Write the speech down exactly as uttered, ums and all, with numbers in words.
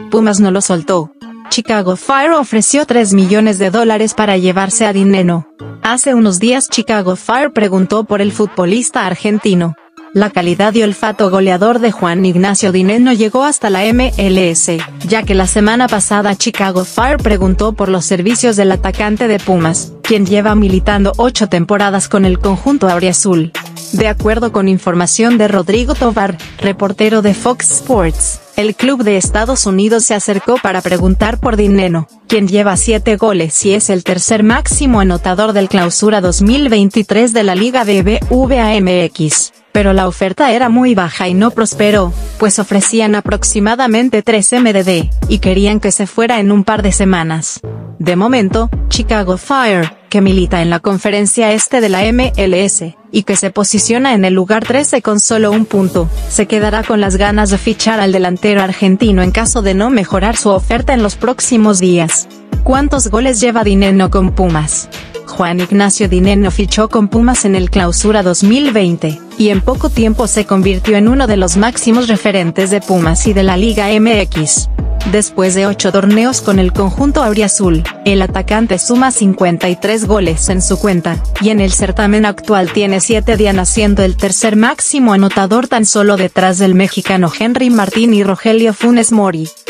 Pumas no lo soltó. Chicago Fire ofreció tres millones de dólares para llevarse a Dineno. Hace unos días Chicago Fire preguntó por el futbolista argentino. La calidad y olfato goleador de Juan Ignacio Dineno llegó hasta la M L S, ya que la semana pasada Chicago Fire preguntó por los servicios del atacante de Pumas, quien lleva militando ocho temporadas con el conjunto auriazul. De acuerdo con información de Rodrigo Tovar, reportero de Fox Sports, el club de Estados Unidos se acercó para preguntar por Dineno, quien lleva siete goles y es el tercer máximo anotador del Clausura dos mil veintitrés de la Liga B B V A M X. Pero la oferta era muy baja y no prosperó, pues ofrecían aproximadamente tres millones de dólares, y querían que se fuera en un par de semanas. De momento, Chicago Fire, que milita en la conferencia este de la M L S, y que se posiciona en el lugar trece con solo un punto, se quedará con las ganas de fichar al delantero argentino en caso de no mejorar su oferta en los próximos días. ¿Cuántos goles lleva Dineno con Pumas? Juan Ignacio Dineno fichó con Pumas en el Clausura dos mil veinte, y en poco tiempo se convirtió en uno de los máximos referentes de Pumas y de la Liga M X. Después de ocho torneos con el conjunto auriazul, el atacante suma cincuenta y tres goles en su cuenta, y en el certamen actual tiene siete dianas, siendo el tercer máximo anotador tan solo detrás del mexicano Henry Martín y Rogelio Funes Mori.